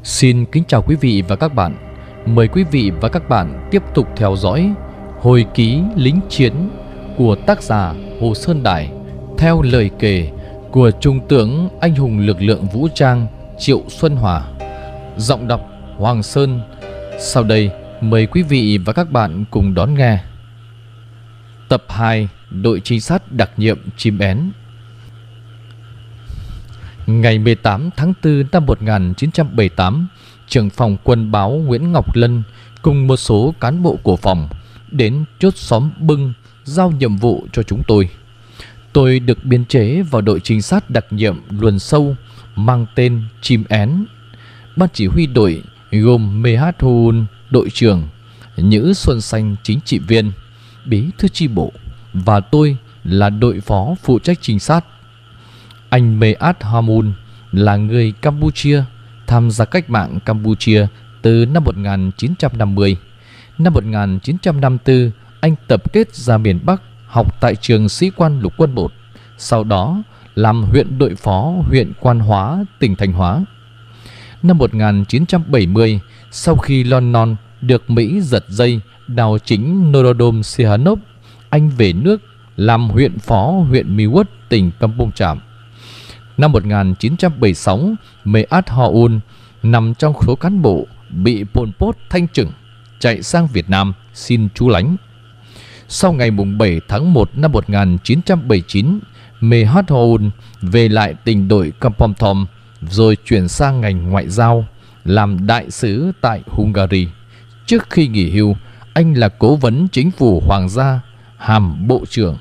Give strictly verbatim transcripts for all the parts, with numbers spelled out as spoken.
Xin kính chào quý vị và các bạn. Mời quý vị và các bạn tiếp tục theo dõi hồi ký lính chiến của tác giả Hồ Sơn Đài theo lời kể của Trung tướng anh hùng lực lượng vũ trang Triệu Xuân Hòa. Giọng đọc Hoàng Sơn. Sau đây mời quý vị và các bạn cùng đón nghe tập hai, đội trinh sát đặc nhiệm chim én. Ngày mười tám tháng tư năm một nghìn chín trăm bảy mươi tám, trưởng phòng quân báo Nguyễn Ngọc Lân cùng một số cán bộ của phòng đến chốt xóm Bưng giao nhiệm vụ cho chúng tôi. Tôi được biên chế vào đội trinh sát đặc nhiệm luồn sâu mang tên chim én. Ban chỉ huy đội gồm Mê Hát Hun đội trưởng, Nhữ Xuân Xanh chính trị viên, bí thư chi bộ và tôi là đội phó phụ trách trinh sát. Anh Mê Át Hamun là người Campuchia, tham gia cách mạng Campuchia từ năm một nghìn chín trăm năm mươi. Năm một nghìn chín trăm năm mươi tư, anh tập kết ra miền Bắc học tại trường sĩ quan lục quân một, sau đó làm huyện đội phó huyện Quan Hóa, tỉnh Thanh Hóa. Năm một nghìn chín trăm bảy mươi, sau khi Lon được Mỹ giật dây đào chính Norodom Sihanouk, anh về nước làm huyện phó huyện Miwat, tỉnh Kampong Cham. Năm một nghìn chín trăm bảy mươi sáu, Mê Át Haun nằm trong số cán bộ bị Pol Pot thanh trừng, chạy sang Việt Nam xin trú lánh. Sau ngày bảy tháng một năm một nghìn chín trăm bảy mươi chín, Mê Hát Haun về lại tỉnh đội Kampong Thom rồi chuyển sang ngành ngoại giao, làm đại sứ tại Hungary. Trước khi nghỉ hưu, anh là cố vấn chính phủ hoàng gia, hàm bộ trưởng.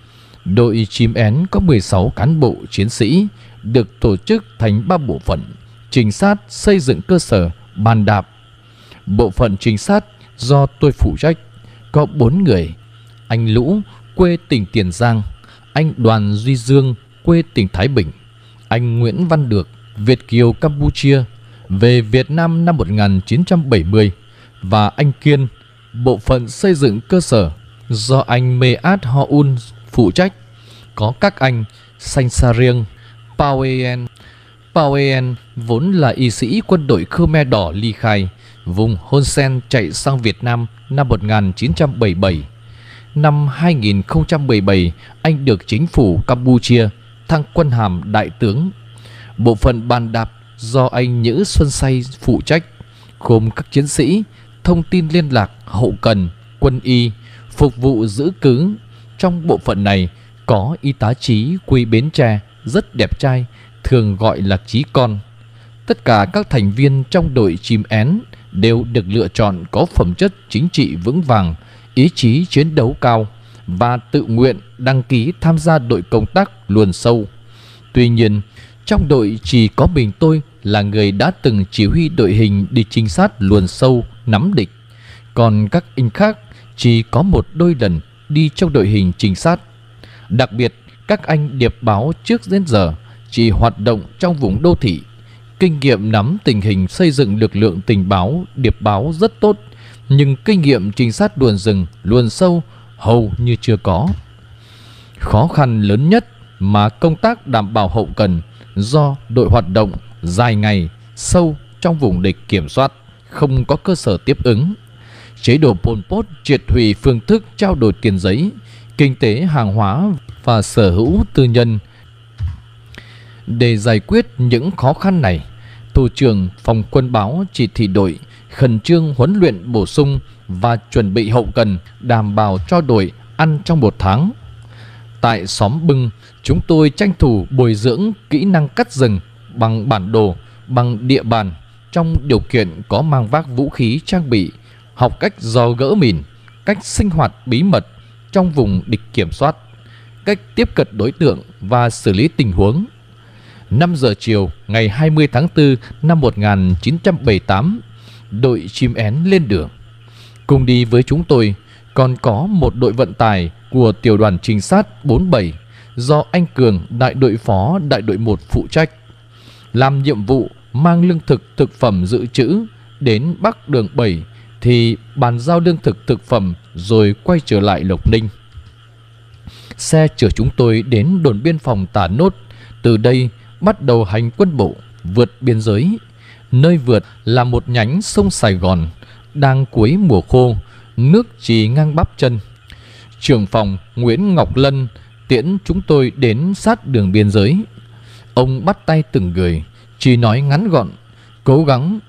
Đội chim én có mười sáu cán bộ chiến sĩ, được tổ chức thành ba bộ phận: trinh sát, xây dựng cơ sở, bàn đạp. Bộ phận trinh sát do tôi phụ trách có bốn người: anh Lũ, quê tỉnh Tiền Giang; anh Đoàn Duy Dương, quê tỉnh Thái Bình; anh Nguyễn Văn Được, Việt kiều Campuchia, về Việt Nam năm một nghìn chín trăm bảy mươi; và anh Kiên, bộ phận xây dựng cơ sở do anh Mê Át Haun phụ trách, có các anh Sanh Sa Riêng, Pauen. Pauen vốn là y sĩ quân đội Khmer Đỏ ly khai, vùng Hun Sen, chạy sang Việt Nam năm một nghìn chín trăm bảy mươi bảy. Năm hai nghìn không trăm mười bảy, anh được chính phủ Campuchia thăng quân hàm đại tướng. Bộ phận bàn đạp do anh Nhữ Xuân Say phụ trách, gồm các chiến sĩ thông tin liên lạc, hậu cần, quân y, phục vụ giữ cứ. Trong bộ phận này có y tá Chí quê Bến Tre, rất đẹp trai, thường gọi là Chí Con. Tất cả các thành viên trong đội chim én đều được lựa chọn có phẩm chất chính trị vững vàng, ý chí chiến đấu cao và tự nguyện đăng ký tham gia đội công tác luồn sâu. Tuy nhiên, trong đội chỉ có mình tôi là người đã từng chỉ huy đội hình đi trinh sát luồn sâu nắm địch, còn các anh khác chỉ có một đôi lần đi trong đội hình trinh sát. Đặc biệt, các anh điệp báo trước đến giờ chỉ hoạt động trong vùng đô thị, kinh nghiệm nắm tình hình xây dựng lực lượng tình báo điệp báo rất tốt, nhưng kinh nghiệm trinh sát luồn rừng luồn sâu hầu như chưa có. Khó khăn lớn nhất mà công tác đảm bảo hậu cần do đội hoạt động dài ngày sâu trong vùng địch kiểm soát, không có cơ sở tiếp ứng. Chế độ Pol Pot triệt hủy phương thức trao đổi tiền giấy, kinh tế hàng hóa và sở hữu tư nhân. Để giải quyết những khó khăn này, thủ trưởng phòng quân báo chỉ thị đội khẩn trương huấn luyện bổ sung và chuẩn bị hậu cần đảm bảo cho đội ăn trong một tháng. Tại xóm Bưng, chúng tôi tranh thủ bồi dưỡng kỹ năng cắt rừng bằng bản đồ, bằng địa bàn, trong điều kiện có mang vác vũ khí trang bị, học cách dò gỡ mìn, cách sinh hoạt bí mật trong vùng địch kiểm soát, cách tiếp cận đối tượng và xử lý tình huống. năm giờ chiều ngày hai mươi tháng tư năm một nghìn chín trăm bảy mươi tám, đội chim én lên đường. Cùng đi với chúng tôi còn có một đội vận tải của tiểu đoàn trinh sát bốn mươi bảy do anh Cường, đại đội phó đại đội một phụ trách, làm nhiệm vụ mang lương thực thực phẩm dự trữ đến Bắc đường bảy thì bàn giao lương thực thực phẩm rồi quay trở lại Lộc Ninh. Xe chở chúng tôi đến đồn biên phòng Tà Nốt, từ đây bắt đầu hành quân bộ vượt biên giới. Nơi vượt là một nhánh sông Sài Gòn, đang cuối mùa khô, nước chỉ ngang bắp chân. Trưởng phòng Nguyễn Ngọc Lân tiễn chúng tôi đến sát đường biên giới. Ông bắt tay từng người, chỉ nói ngắn gọn: cố gắng.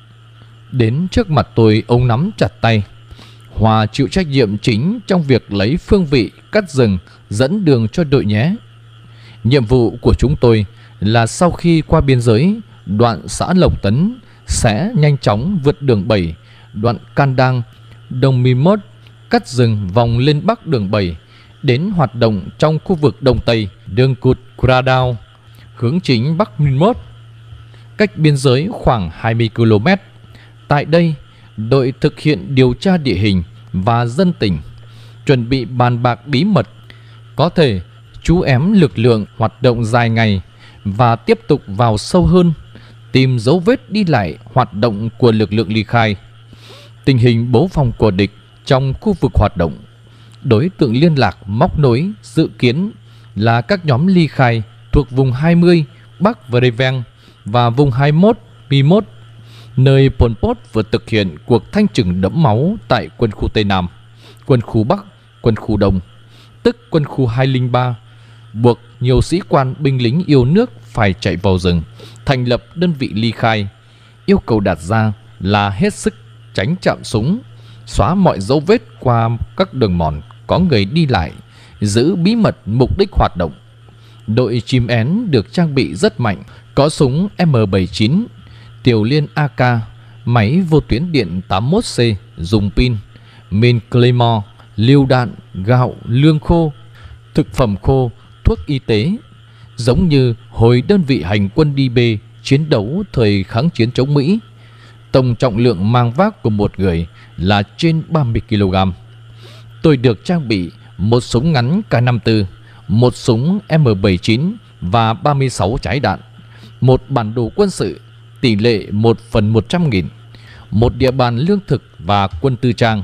Đến trước mặt tôi, ông nắm chặt tay: Hòa chịu trách nhiệm chính trong việc lấy phương vị, cắt rừng, dẫn đường cho đội nhé. Nhiệm vụ của chúng tôi là sau khi qua biên giới, đoạn xã Lộc Tấn sẽ nhanh chóng vượt đường bảy, đoạn Can Đăng, Đồng Mì Mốt, cắt rừng vòng lên bắc đường bảy, đến hoạt động trong khu vực Đông Tây, đường cụt Gradao, hướng chính bắc Mì Mốt, cách biên giới khoảng hai mươi ki lô mét. Tại đây, đội thực hiện điều tra địa hình và dân tình, chuẩn bị bàn bạc bí mật, có thể trú ém lực lượng hoạt động dài ngày và tiếp tục vào sâu hơn, tìm dấu vết đi lại hoạt động của lực lượng ly khai, tình hình bố phòng của địch trong khu vực hoạt động. Đối tượng liên lạc móc nối dự kiến là các nhóm ly khai thuộc vùng hai mươi Bắc Vreveng và vùng hai mươi mốt Mì Mốt, nơi Pol Pot vừa thực hiện cuộc thanh trừng đẫm máu tại quân khu Tây Nam, quân khu Bắc, quân khu Đông, tức quân khu hai không ba, buộc nhiều sĩ quan binh lính yêu nước phải chạy vào rừng, thành lập đơn vị ly khai. Yêu cầu đặt ra là hết sức tránh chạm súng, xóa mọi dấu vết qua các đường mòn có người đi lại, giữ bí mật mục đích hoạt động. Đội chim én được trang bị rất mạnh, có súng M bảy mươi chín, tiểu liên A K, máy vô tuyến điện tám mươi mốt C dùng pin, min Claymore, lựu đạn, gạo, lương khô, thực phẩm khô, thuốc y tế. Giống như hồi đơn vị hành quân đi B chiến đấu thời kháng chiến chống Mỹ, tổng trọng lượng mang vác của một người là trên ba mươi ki lô gam. Tôi được trang bị một súng ngắn K năm mươi tư, một súng M bảy mươi chín và ba mươi sáu trái đạn, một bản đồ quân sự tỷ lệ một phần một trăm nghìn, một địa bàn lương thực và quân tư trang.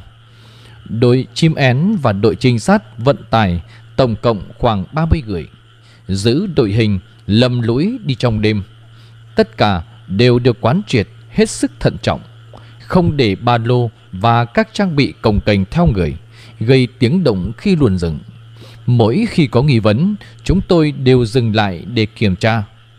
Đội chim én và đội trinh sát vận tải tổng cộng khoảng ba mươi người, giữ đội hình lầm lũi đi trong đêm. Tất cả đều được quán triệt hết sức thận trọng, không để ba lô và các trang bị cồng kềnh theo người, gây tiếng động khi luồn rừng. Mỗi khi có nghi vấn, chúng tôi đều dừng lại để kiểm tra.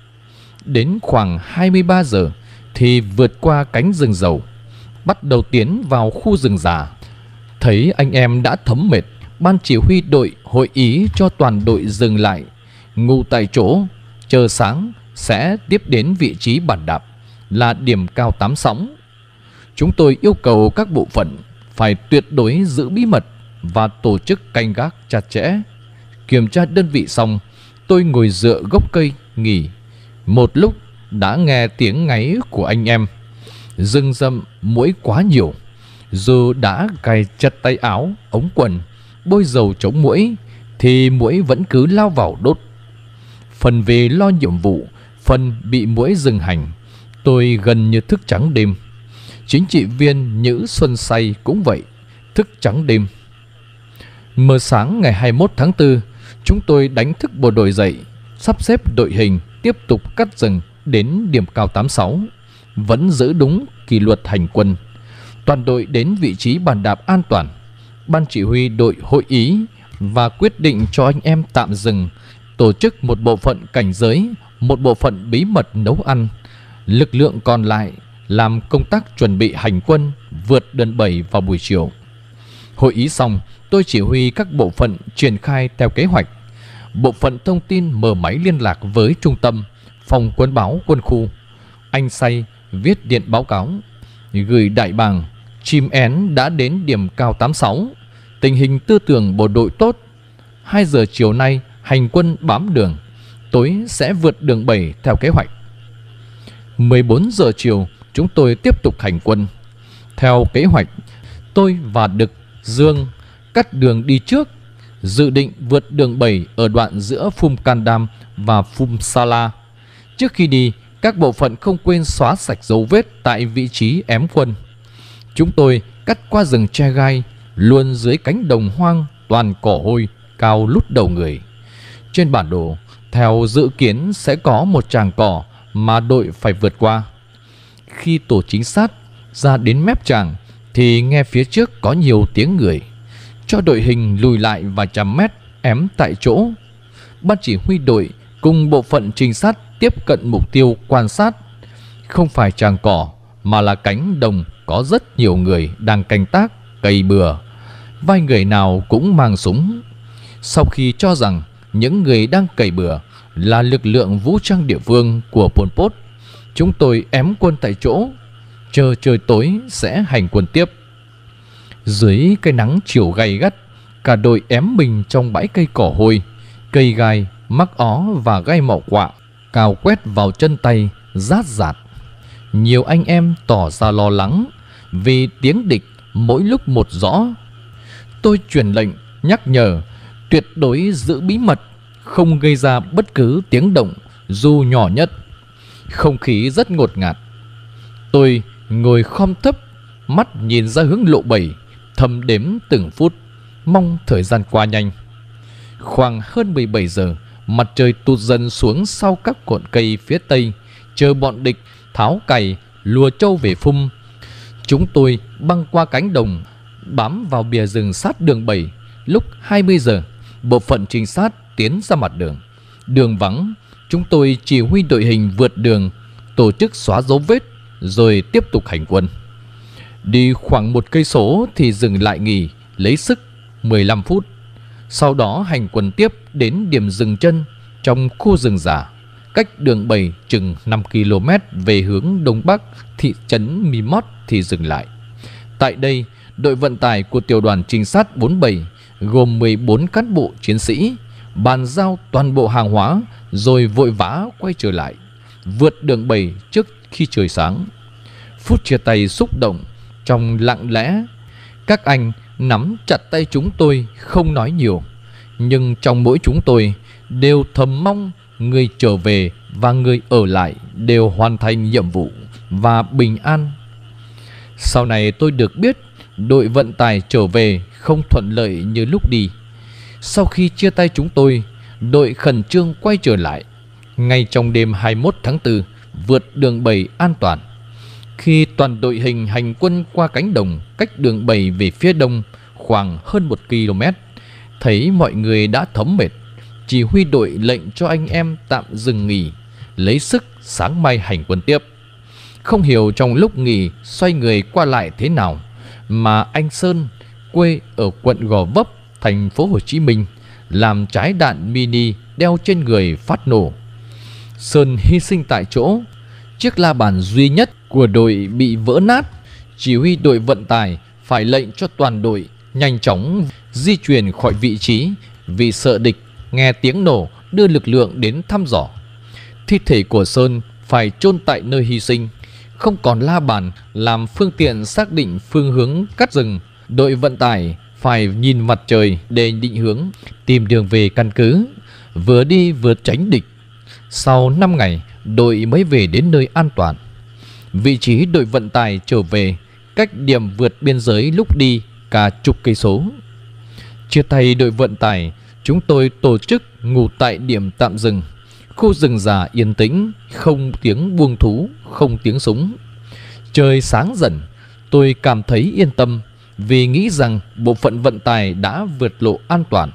Đến khoảng hai mươi ba giờ thì vượt qua cánh rừng dầu, bắt đầu tiến vào khu rừng già. Thấy anh em đã thấm mệt, ban chỉ huy đội hội ý cho toàn đội dừng lại, ngủ tại chỗ, chờ sáng sẽ tiếp đến vị trí bàn đạp là điểm cao tám sóng. Chúng tôi yêu cầu các bộ phận phải tuyệt đối giữ bí mật và tổ chức canh gác chặt chẽ. Kiểm tra đơn vị xong, tôi ngồi dựa gốc cây nghỉ. Một lúc đã nghe tiếng ngáy của anh em. Rừng rậm muỗi quá nhiều. Dù đã cài chặt tay áo, ống quần, bôi dầu chống muỗi, thì muỗi vẫn cứ lao vào đốt. Phần về lo nhiệm vụ, phần bị muỗi rừng hành, tôi gần như thức trắng đêm. Chính trị viên Nhữ Xuân Say cũng vậy, thức trắng đêm. Mờ sáng ngày hai mươi mốt tháng tư, chúng tôi đánh thức bộ đội dậy, sắp xếp đội hình tiếp tục cắt rừng đến điểm cao tám sáu, vẫn giữ đúng kỷ luật hành quân. Toàn đội đến vị trí bàn đạp an toàn. Ban chỉ huy đội hội ý và quyết định cho anh em tạm dừng, tổ chức một bộ phận cảnh giới, một bộ phận bí mật nấu ăn. Lực lượng còn lại làm công tác chuẩn bị hành quân vượt đơn bảy vào buổi chiều. Hội ý xong, tôi chỉ huy các bộ phận triển khai theo kế hoạch. Bộ phận thông tin mở máy liên lạc với trung tâm, phòng quân báo quân khu. Anh Say viết điện báo cáo, gửi đại bàng: chim én đã đến điểm cao tám sáu, tình hình tư tưởng bộ đội tốt. Hai giờ chiều nay hành quân bám đường, tối sẽ vượt đường bảy theo kế hoạch. mười bốn giờ chiều chúng tôi tiếp tục hành quân. Theo kế hoạch, tôi và Đực, Dương cắt đường đi trước, dự định vượt đường bảy ở đoạn giữa Phum Candam và Phum Sala. Trước khi đi, các bộ phận không quên xóa sạch dấu vết tại vị trí ém quân. Chúng tôi cắt qua rừng tre gai, luôn dưới cánh đồng hoang toàn cỏ hôi cao lút đầu người. Trên bản đồ, theo dự kiến sẽ có một tràng cỏ mà đội phải vượt qua. khi tổ trinh sát ra đến mép tràng thì nghe phía trước có nhiều tiếng người, cho đội hình lùi lại vài trăm mét, ém tại chỗ. Ban chỉ huy đội cùng bộ phận trinh sát tiếp cận mục tiêu quan sát. Không phải tràng cỏ mà là cánh đồng có rất nhiều người đang canh tác, cày bừa. Vai người nào cũng mang súng. Sau khi cho rằng những người đang cày bừa là lực lượng vũ trang địa phương của Pol Pot, chúng tôi ém quân tại chỗ, chờ trời tối sẽ hành quân tiếp. Dưới cái nắng chiều gay gắt, cả đội ém mình trong bãi cây cỏ hôi, cây gai, mắc ó và gai mỏ quạ cào quét vào chân tay, rát rạt. Nhiều anh em tỏ ra lo lắng vì tiếng địch mỗi lúc một rõ. Tôi truyền lệnh nhắc nhở tuyệt đối giữ bí mật, không gây ra bất cứ tiếng động dù nhỏ nhất. Không khí rất ngột ngạt. Tôi ngồi khom thấp, mắt nhìn ra hướng lộ bảy, thầm đếm từng phút, mong thời gian qua nhanh. Khoảng hơn mười bảy giờ, mặt trời tụt dần xuống sau các cội cây phía tây, chờ bọn địch tháo cày lùa trâu về phum. Chúng tôi băng qua cánh đồng, bám vào bìa rừng sát đường bảy. Lúc hai mươi giờ, bộ phận trinh sát tiến ra mặt đường. Đường vắng, chúng tôi chỉ huy đội hình vượt đường, tổ chức xóa dấu vết, rồi tiếp tục hành quân. Đi khoảng một cây số thì dừng lại nghỉ, lấy sức mười lăm phút. Sau đó hành quân tiếp đến điểm dừng chân trong khu rừng già, cách đường bảy chừng năm ki lô mét về hướng đông bắc thị trấn Mimot thì dừng lại. Tại đây, đội vận tải của tiểu đoàn trinh sát bốn mươi bảy gồm mười bốn cán bộ chiến sĩ bàn giao toàn bộ hàng hóa rồi vội vã quay trở lại, vượt đường bảy trước khi trời sáng. Phút chia tay xúc động, trong lặng lẽ, các anh nắm chặt tay chúng tôi không nói nhiều, nhưng trong mỗi chúng tôi đều thầm mong người trở về và người ở lại đều hoàn thành nhiệm vụ và bình an. Sau này tôi được biết đội vận tải trở về không thuận lợi như lúc đi. Sau khi chia tay chúng tôi, đội khẩn trương quay trở lại. Ngay trong đêm hai mươi mốt tháng tư, vượt đường bảy an toàn. Khi toàn đội hình hành quân qua cánh đồng cách đường bảy về phía đông khoảng hơn một ki lô mét, thấy mọi người đã thấm mệt, chỉ huy đội lệnh cho anh em tạm dừng nghỉ, lấy sức sáng mai hành quân tiếp. Không hiểu trong lúc nghỉ xoay người qua lại thế nào mà anh Sơn, quê ở quận Gò Vấp, thành phố Hồ Chí Minh, làm trái đạn mini đeo trên người phát nổ. Sơn hy sinh tại chỗ. Chiếc la bàn duy nhất của đội bị vỡ nát. Chỉ huy đội vận tải phải lệnh cho toàn đội nhanh chóng di chuyển khỏi vị trí vì sợ địch nghe tiếng nổ đưa lực lượng đến thăm dò. Thi thể của Sơn phải chôn tại nơi hy sinh, không còn la bàn làm phương tiện xác định phương hướng cắt rừng. Đội vận tải phải nhìn mặt trời để định hướng, tìm đường về căn cứ, vừa đi vừa tránh địch. Sau năm ngày, đội mới về đến nơi an toàn. Vị trí đội vận tải trở về cách điểm vượt biên giới lúc đi cả chục cây số. Chia tay đội vận tải, chúng tôi tổ chức ngủ tại điểm tạm dừng. Khu rừng già yên tĩnh, không tiếng buông thú, không tiếng súng. Trời sáng dần, tôi cảm thấy yên tâm vì nghĩ rằng bộ phận vận tải đã vượt lộ an toàn.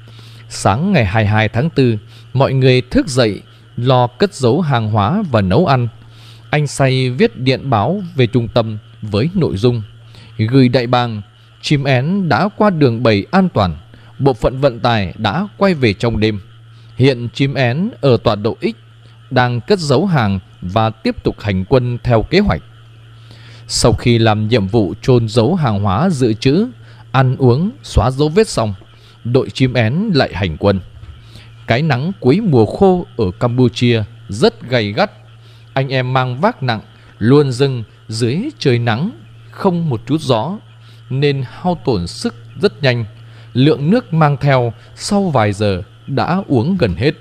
Sáng ngày hai mươi hai tháng tư, mọi người thức dậy lo cất giấu hàng hóa và nấu ăn. Anh Say viết điện báo về trung tâm với nội dung: gửi đại bàng, chim én đã qua đường bảy an toàn, bộ phận vận tải đã quay về trong đêm. Hiện chim én ở tọa độ X đang cất giấu hàng và tiếp tục hành quân theo kế hoạch. Sau khi làm nhiệm vụ chôn giấu hàng hóa dự trữ, ăn uống, xóa dấu vết xong, đội chim én lại hành quân. Cái nắng cuối mùa khô ở Campuchia rất gay gắt. Anh em mang vác nặng, luồn rừng dưới trời nắng, không một chút gió, nên hao tổn sức rất nhanh. Lượng nước mang theo sau vài giờ đã uống gần hết.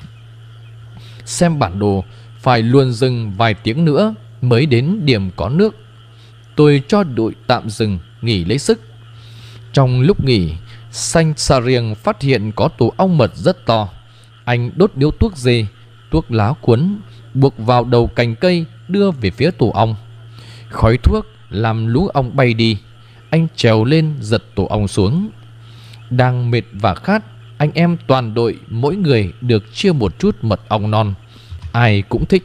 Xem bản đồ, phải luồn rừng vài tiếng nữa mới đến điểm có nước. Tôi cho đội tạm dừng nghỉ lấy sức. Trong lúc nghỉ, Sanh Sarieng phát hiện có tổ ong mật rất to. Anh đốt điếu thuốc dê, thuốc lá cuốn, buộc vào đầu cành cây đưa về phía tổ ong. Khói thuốc làm lũ ong bay đi. Anh trèo lên giật tổ ong xuống. Đang mệt và khát, anh em toàn đội mỗi người được chia một chút mật ong non. Ai cũng thích.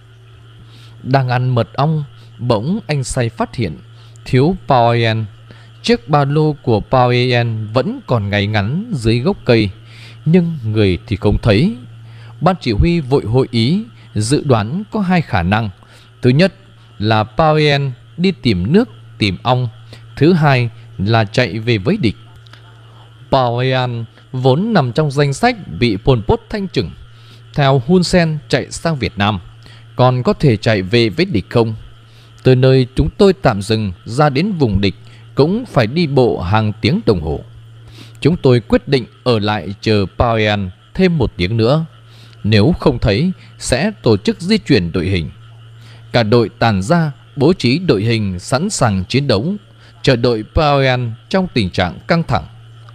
Đang ăn mật ong, bỗng anh say phát hiện thiếu Paoen. Chiếc ba lô của Paoen vẫn còn ngay ngắn dưới gốc cây, nhưng người thì không thấy. Ban chỉ huy vội hội ý, dự đoán có hai khả năng. Thứ nhất là Paoen đi tìm nước, tìm ong. Thứ hai là chạy về với địch. Paoen vốn nằm trong danh sách bị Pol Pot thanh trừng. Theo Hun Sen chạy sang Việt Nam, còn có thể chạy về với địch không? Từ nơi chúng tôi tạm dừng ra đến vùng địch cũng phải đi bộ hàng tiếng đồng hồ. Chúng tôi quyết định ở lại chờ Paoen thêm một tiếng nữa. Nếu không thấy sẽ tổ chức di chuyển đội hình. Cả đội tàn ra, bố trí đội hình sẵn sàng chiến đấu, chờ đợi Paoen trong tình trạng căng thẳng.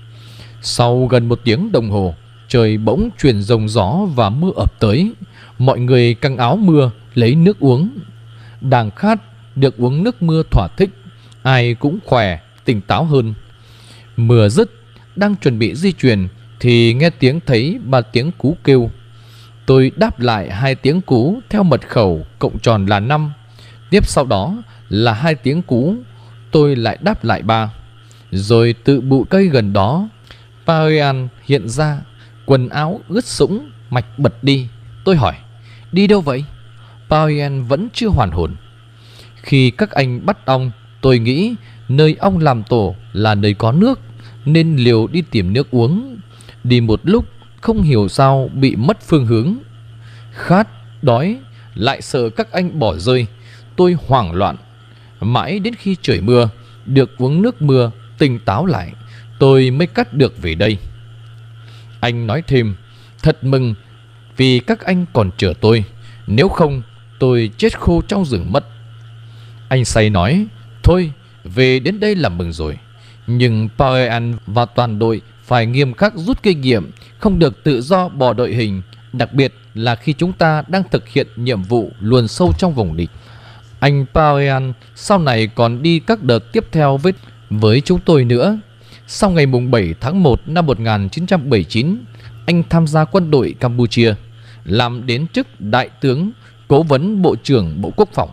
Sau gần một tiếng đồng hồ, trời bỗng chuyển rồng gió và mưa ập tới. Mọi người căng áo mưa lấy nước uống. Đang khát được uống nước mưa thỏa thích, ai cũng khỏe, tỉnh táo hơn. Mưa dứt, đang chuẩn bị di chuyển thì nghe tiếng thấy ba tiếng cú kêu. Tôi đáp lại hai tiếng cú theo mật khẩu cộng tròn là năm. Tiếp sau đó là hai tiếng cú, tôi lại đáp lại ba. Rồi từ bụi cây gần đó, Paoen hiện ra, quần áo ướt sũng, mạch bật đi. Tôi hỏi, đi đâu vậy? Paoen vẫn chưa hoàn hồn. Khi các anh bắt ong, tôi nghĩ nơi ong làm tổ là nơi có nước, nên liều đi tìm nước uống. Đi một lúc không hiểu sao bị mất phương hướng. Khát, đói, lại sợ các anh bỏ rơi, tôi hoảng loạn. Mãi đến khi trời mưa, được uống nước mưa, tỉnh táo lại, tôi mới cắt được về đây. Anh nói thêm, thật mừng vì các anh còn chờ tôi, nếu không tôi chết khô trong rừng mất. Anh say nói, thôi về đến đây là mừng rồi. Nhưng Paoen và toàn đội phải nghiêm khắc rút kinh nghiệm, không được tự do bỏ đội hình, đặc biệt là khi chúng ta đang thực hiện nhiệm vụ luồn sâu trong vùng địch. Anh Paoen sau này còn đi các đợt tiếp theo với, với chúng tôi nữa. Sau ngày bảy tháng một năm một nghìn chín trăm bảy mươi chín, anh tham gia quân đội Campuchia, làm đến chức đại tướng, cố vấn bộ trưởng Bộ Quốc phòng.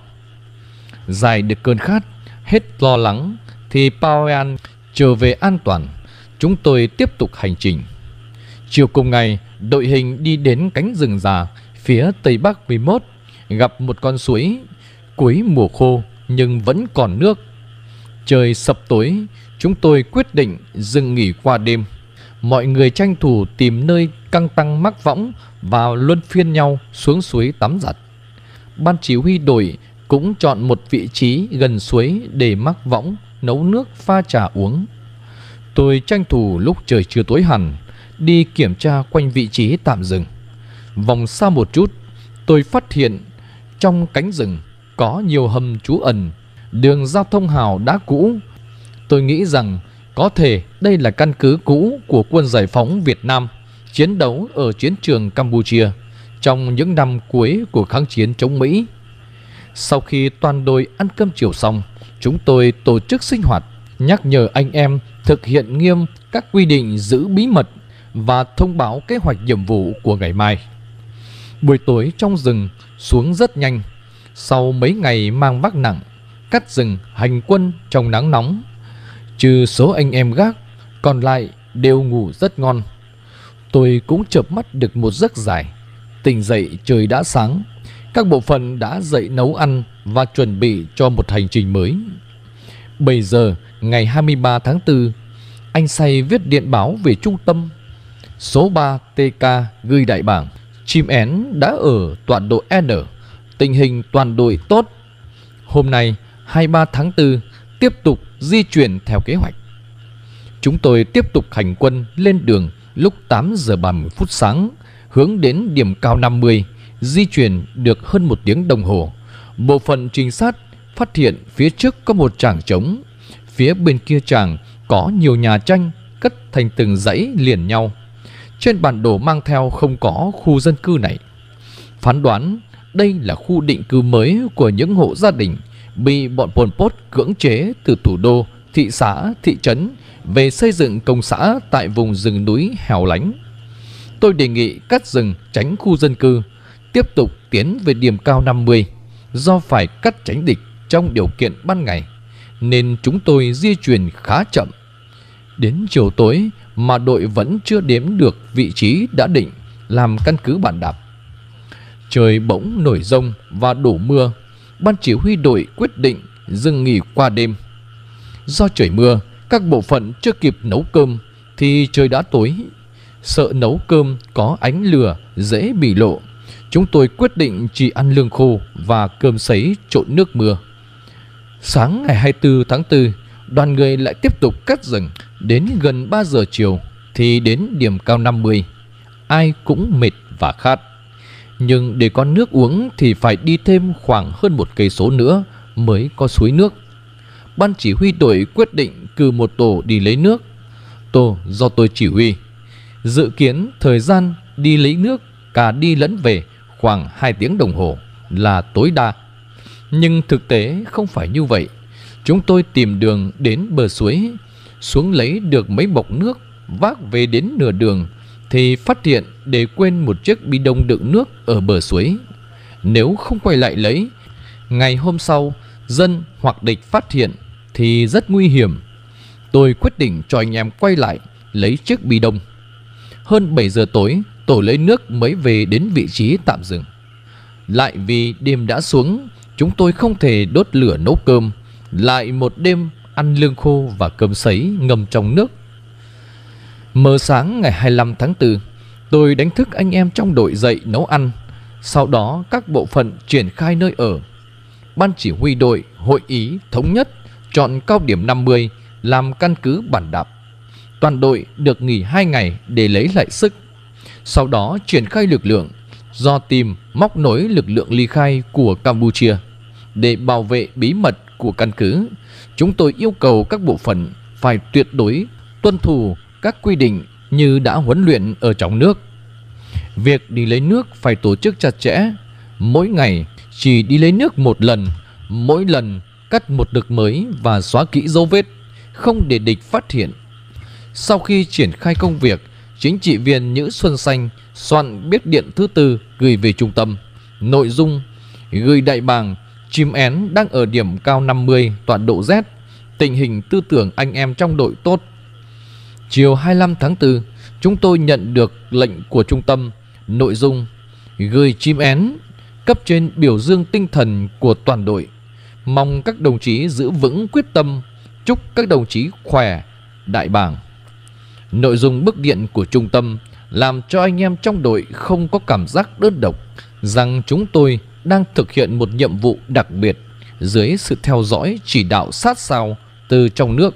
Giải được cơn khát, hết lo lắng thì Paoen trở về an toàn. Chúng tôi tiếp tục hành trình. Chiều cùng ngày, đội hình đi đến cánh rừng già phía tây bắc mười mốt, gặp một con suối. Cuối mùa khô nhưng vẫn còn nước. Trời sập tối, chúng tôi quyết định dừng nghỉ qua đêm. Mọi người tranh thủ tìm nơi căng tăng mắc võng và luân phiên nhau xuống suối tắm giặt. Ban chỉ huy đội cũng chọn một vị trí gần suối để mắc võng, nấu nước pha trà uống. Tôi tranh thủ lúc trời chưa tối hẳn đi kiểm tra quanh vị trí tạm dừng. Vòng xa một chút, tôi phát hiện trong cánh rừng có nhiều hầm trú ẩn, đường giao thông hào đá cũ. Tôi nghĩ rằng có thể đây là căn cứ cũ của quân giải phóng Việt Nam chiến đấu ở chiến trường Campuchia trong những năm cuối của kháng chiến chống Mỹ. Sau khi toàn đội ăn cơm chiều xong, chúng tôi tổ chức sinh hoạt, nhắc nhở anh em thực hiện nghiêm các quy định giữ bí mật và thông báo kế hoạch nhiệm vụ của ngày mai. Buổi tối trong rừng xuống rất nhanh. Sau mấy ngày mang vác nặng, cắt rừng hành quân trong nắng nóng, trừ số anh em gác, còn lại đều ngủ rất ngon. Tôi cũng chợp mắt được một giấc dài. Tỉnh dậy trời đã sáng, các bộ phận đã dậy nấu ăn và chuẩn bị cho một hành trình mới. Bây giờ ngày hai mươi ba tháng tư, anh Say viết điện báo về trung tâm. Số ba T K gửi đại bảng, chim én đã ở tọa độ N, tình hình toàn đội tốt. Hôm nay hai mươi ba tháng tư tiếp tục di chuyển theo kế hoạch. Chúng tôi tiếp tục hành quân lên đường lúc tám giờ ba mươi phút sáng, hướng đến điểm cao năm mươi, di chuyển được hơn một tiếng đồng hồ. Bộ phận trinh sát phát hiện phía trước có một tràng trống, phía bên kia tràng có nhiều nhà tranh cất thành từng dãy liền nhau. Trên bản đồ mang theo không có khu dân cư này. Phán đoán đây là khu định cư mới của những hộ gia đình bị bọn Pol Pot cưỡng chế từ thủ đô, thị xã, thị trấn về xây dựng công xã tại vùng rừng núi hẻo lánh. Tôi đề nghị cắt rừng tránh khu dân cư, tiếp tục tiến về điểm cao năm mươi. Do phải cắt tránh địch trong điều kiện ban ngày, nên chúng tôi di chuyển khá chậm. Đến chiều tối mà đội vẫn chưa đếm được vị trí đã định làm căn cứ bàn đạp. Trời bỗng nổi giông và đổ mưa. Ban chỉ huy đội quyết định dừng nghỉ qua đêm. Do trời mưa, các bộ phận chưa kịp nấu cơm thì trời đã tối. Sợ nấu cơm có ánh lửa dễ bị lộ, chúng tôi quyết định chỉ ăn lương khô và cơm sấy trộn nước mưa. Sáng ngày hai mươi tư tháng tư, đoàn người lại tiếp tục cắt rừng. Đến gần ba giờ chiều thì đến điểm cao năm mươi. Ai cũng mệt và khát, nhưng để có nước uống thì phải đi thêm khoảng hơn một cây số nữa mới có suối nước. Ban chỉ huy đội quyết định cử một tổ đi lấy nước. Tổ do tôi chỉ huy. Dự kiến thời gian đi lấy nước cả đi lẫn về khoảng hai tiếng đồng hồ là tối đa. Nhưng thực tế không phải như vậy. Chúng tôi tìm đường đến bờ suối, xuống lấy được mấy bọc nước, vác về đến nửa đường thì phát hiện để quên một chiếc bi đông đựng nước ở bờ suối. Nếu không quay lại lấy, ngày hôm sau dân hoặc địch phát hiện thì rất nguy hiểm. Tôi quyết định cho anh em quay lại lấy chiếc bi đông. Hơn bảy giờ tối, tổ lấy nước mới về đến vị trí tạm dừng. Lại vì đêm đã xuống, chúng tôi không thể đốt lửa nấu cơm. Lại một đêm ăn lương khô và cơm sấy ngâm trong nước. Mờ sáng ngày hai mươi lăm tháng tư, tôi đánh thức anh em trong đội dậy nấu ăn. Sau đó các bộ phận triển khai nơi ở. Ban chỉ huy đội hội ý thống nhất chọn cao điểm năm mươi làm căn cứ bàn đạp. Toàn đội được nghỉ hai ngày để lấy lại sức. Sau đó triển khai lực lượng do tìm móc nối lực lượng ly khai của Campuchia. Để bảo vệ bí mật của căn cứ, chúng tôi yêu cầu các bộ phận phải tuyệt đối tuân thủ các quy định như đã huấn luyện ở trong nước. Việc đi lấy nước phải tổ chức chặt chẽ. Mỗi ngày chỉ đi lấy nước một lần. Mỗi lần cắt một đực mới và xóa kỹ dấu vết, không để địch phát hiện. Sau khi triển khai công việc, chính trị viên Nhữ Xuân Xanh soạn viết điện thứ tư gửi về trung tâm. Nội dung: gửi đại bàng chim én đang ở điểm cao năm mươi tọa độ Z. Tình hình tư tưởng anh em trong đội tốt. Chiều hai mươi lăm tháng tư, chúng tôi nhận được lệnh của trung tâm. Nội dung: gửi chim én, cấp trên biểu dương tinh thần của toàn đội. Mong các đồng chí giữ vững quyết tâm. Chúc các đồng chí khỏe, đại bàng. Nội dung bức điện của trung tâm làm cho anh em trong đội không có cảm giác đơn độc, rằng chúng tôi đang thực hiện một nhiệm vụ đặc biệt dưới sự theo dõi chỉ đạo sát sao từ trong nước.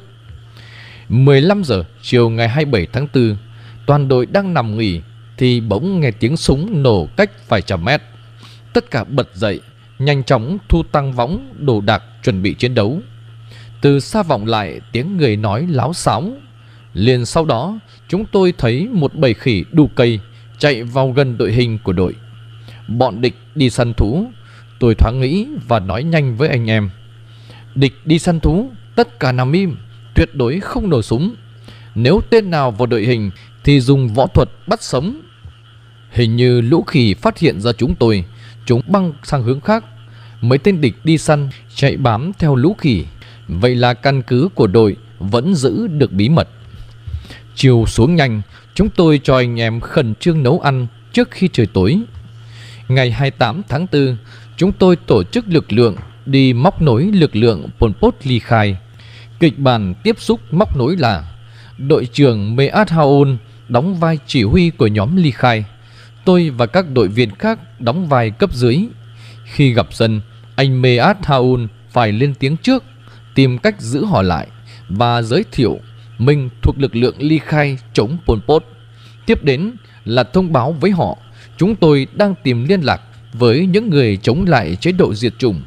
mười lăm giờ chiều ngày hai mươi bảy tháng tư, toàn đội đang nằm nghỉ thì bỗng nghe tiếng súng nổ cách vài trăm mét. Tất cả bật dậy, nhanh chóng thu tăng võng đồ đạc chuẩn bị chiến đấu. Từ xa vọng lại tiếng người nói láo xáo. Liền sau đó chúng tôi thấy một bầy khỉ đu cây chạy vào gần đội hình của đội. Bọn địch đi săn thú. Tôi thoáng nghĩ và nói nhanh với anh em: địch đi săn thú, tất cả nằm im, tuyệt đối không nổ súng. Nếu tên nào vào đội hình thì dùng võ thuật bắt sống. Hình như lũ khỉ phát hiện ra chúng tôi, chúng băng sang hướng khác. Mấy tên địch đi săn chạy bám theo lũ khỉ. Vậy là căn cứ của đội vẫn giữ được bí mật. Chiều xuống nhanh, chúng tôi cho anh em khẩn trương nấu ăn trước khi trời tối. Ngày hai mươi tám tháng tư, chúng tôi tổ chức lực lượng đi móc nối lực lượng Pol Pot ly khai. Kịch bản tiếp xúc móc nối là đội trưởng Meat Haon đóng vai chỉ huy của nhóm ly khai. Tôi và các đội viên khác đóng vai cấp dưới. Khi gặp dân, anh Meat Haon phải lên tiếng trước, tìm cách giữ họ lại và giới thiệu mình thuộc lực lượng ly khai chống Pol Pot. Tiếp đến là thông báo với họ chúng tôi đang tìm liên lạc với những người chống lại chế độ diệt chủng.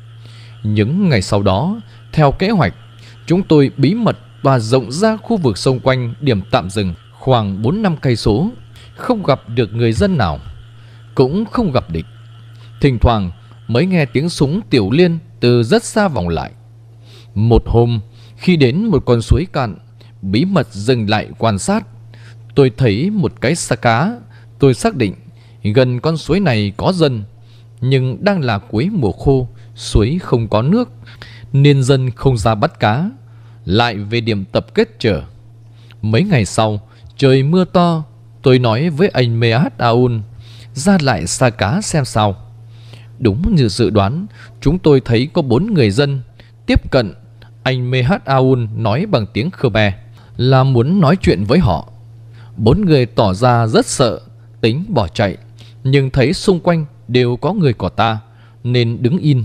Những ngày sau đó, theo kế hoạch, chúng tôi bí mật và rộng ra khu vực xung quanh điểm tạm dừng khoảng bốn năm cây số, không gặp được người dân nào, cũng không gặp địch. Thỉnh thoảng mới nghe tiếng súng tiểu liên từ từ rất xa vọng lại. Một hôm, khi đến một con suối cạn, bí mật dừng lại quan sát. Tôi thấy một cái sa cá. Tôi xác định gần con suối này có dân, nhưng đang là cuối mùa khô, suối không có nước, nên dân không ra bắt cá, lại về điểm tập kết chờ. Mấy ngày sau, trời mưa to. Tôi nói với anh Mehat Aoun ra lại sa cá xem sao. Đúng như dự đoán, chúng tôi thấy có bốn người dân tiếp cận. Anh Mehat Aoun nói bằng tiếng Khmer là muốn nói chuyện với họ. Bốn người tỏ ra rất sợ, tính bỏ chạy, nhưng thấy xung quanh đều có người của ta nên đứng yên.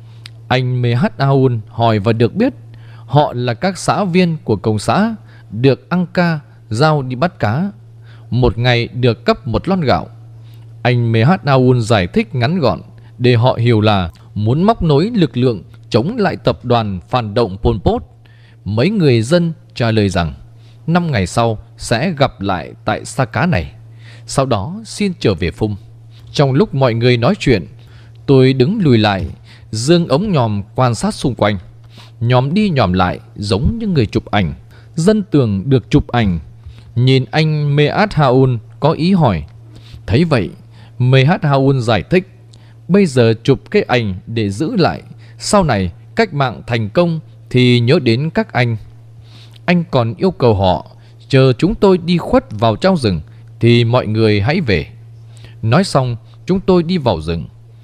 Anh Mehat Aoun hỏi và được biết họ là các xã viên của công xã, được Angka giao đi bắt cá, một ngày được cấp một lon gạo. Anh Mehat Aoun giải thích ngắn gọn để họ hiểu là muốn móc nối lực lượng chống lại tập đoàn phản động Pol Pot. Mấy người dân trả lời rằng năm ngày sau sẽ gặp lại tại sa cá này, sau đó xin trở về Phum. Trong lúc mọi người nói chuyện, tôi đứng lùi lại, giương ống nhòm quan sát xung quanh. Nhòm đi nhòm lại giống như người chụp ảnh. Dân tưởng được chụp ảnh. Nhìn anh Mehat Aoun có ý hỏi. Thấy vậy, Mehat Aoun giải thích bây giờ chụp cái ảnh để giữ lại, sau này cách mạng thành công thì nhớ đến các anh. Anh còn yêu cầu họ chờ chúng tôi đi khuất vào trong rừng thì mọi người hãy về. Nói xong, chúng tôi đi vào rừng.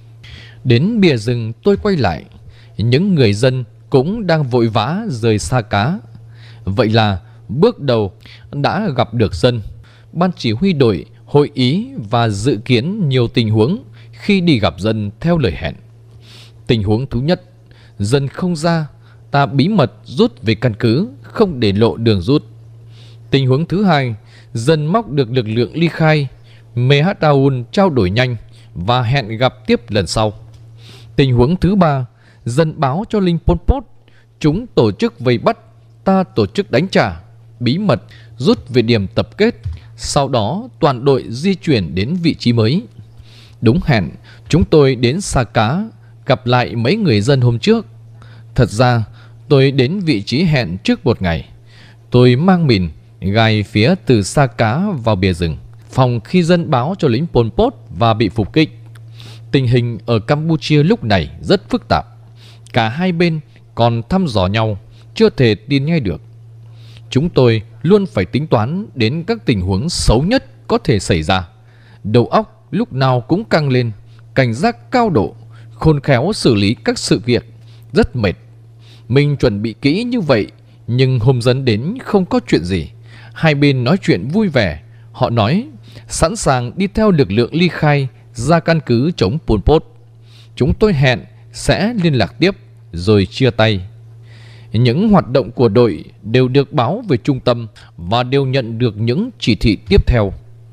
Đến bìa rừng tôi quay lại. Những người dân cũng đang vội vã rời sa cá. Vậy là bước đầu đã gặp được dân. Ban chỉ huy đội hội ý và dự kiến nhiều tình huống khi đi gặp dân theo lời hẹn. Tình huống thứ nhất, dân không ra, ta bí mật rút về căn cứ, không để lộ đường rút. Tình huống thứ hai, dân móc được lực lượng ly khai. Mehat Aoun trao đổi nhanh và hẹn gặp tiếp lần sau. Tình huống thứ ba, dân báo cho lính Pol Pot, chúng tổ chức vây bắt, ta tổ chức đánh trả, bí mật rút về điểm tập kết. Sau đó toàn đội di chuyển đến vị trí mới. Đúng hẹn, chúng tôi đến sa cá, gặp lại mấy người dân hôm trước. Thật ra tôi đến vị trí hẹn trước một ngày. Tôi mang mìn gài phía từ sa cá vào bìa rừng, phòng khi dân báo cho lính Pol Pot và bị phục kích. Tình hình ở Campuchia lúc này rất phức tạp. Cả hai bên còn thăm dò nhau, chưa thể tin ngay được. Chúng tôi luôn phải tính toán đến các tình huống xấu nhất có thể xảy ra. Đầu óc lúc nào cũng căng lên, cảnh giác cao độ, khôn khéo xử lý các sự việc. Rất mệt. Mình chuẩn bị kỹ như vậy, nhưng hôm dân đến không có chuyện gì. Hai bên nói chuyện vui vẻ. Họ nói sẵn sàng đi theo lực lượng ly khai ra căn cứ chống Pol Pot. Chúng tôi hẹn sẽ liên lạc tiếp rồi chia tay. Những hoạt động của đội đều được báo về trung tâm và đều nhận được những chỉ thị tiếp theo.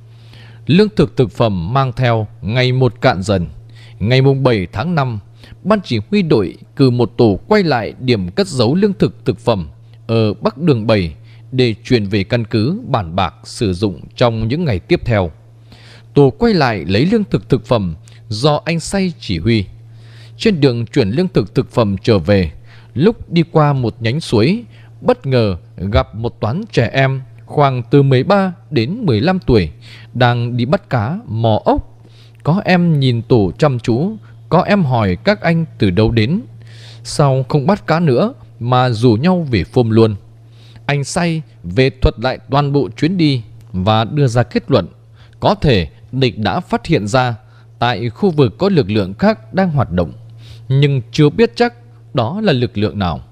Lương thực thực phẩm mang theo ngày một cạn dần. Ngày bảy tháng năm, ban chỉ huy đội cử một tổ quay lại điểm cất giấu lương thực thực phẩm ở Bắc Đường bảy để chuyển về căn cứ Bản Bạc sử dụng trong những ngày tiếp theo. Tổ quay lại lấy lương thực thực phẩm do anh Say chỉ huy. Trên đường chuyển lương thực thực phẩm trở về, lúc đi qua một nhánh suối, bất ngờ gặp một toán trẻ em khoảng từ mười ba đến mười lăm tuổi đang đi bắt cá mò ốc. Có em nhìn tổ chăm chú, có em hỏi các anh từ đâu đến, sao không bắt cá nữa mà rủ nhau về Phum luôn. Anh Say về thuật lại toàn bộ chuyến đi và đưa ra kết luận có thể địch đã phát hiện ra tại khu vực có lực lượng khác đang hoạt động, nhưng chưa biết chắc đó là lực lượng nào.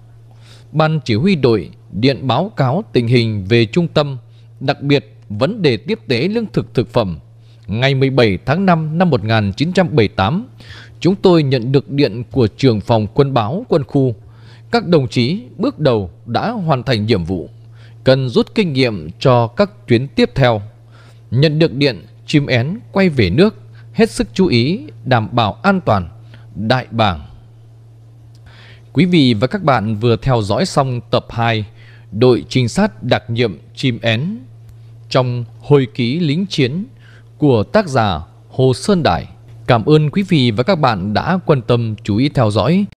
Ban chỉ huy đội điện báo cáo tình hình về trung tâm, đặc biệt vấn đề tiếp tế lương thực thực phẩm. Ngày mười bảy tháng năm năm một nghìn chín trăm bảy mươi tám, chúng tôi nhận được điện của trưởng phòng quân báo quân khu. Các đồng chí bước đầu đã hoàn thành nhiệm vụ, cần rút kinh nghiệm cho các chuyến tiếp theo. Nhận được điện, chim én quay về nước, hết sức chú ý đảm bảo an toàn. Đại bàng. Quý vị và các bạn vừa theo dõi xong tập hai Đội trinh sát đặc nhiệm chim én trong hồi ký lính chiến của tác giả Hồ Sơn Đại. Cảm ơn quý vị và các bạn đã quan tâm chú ý theo dõi.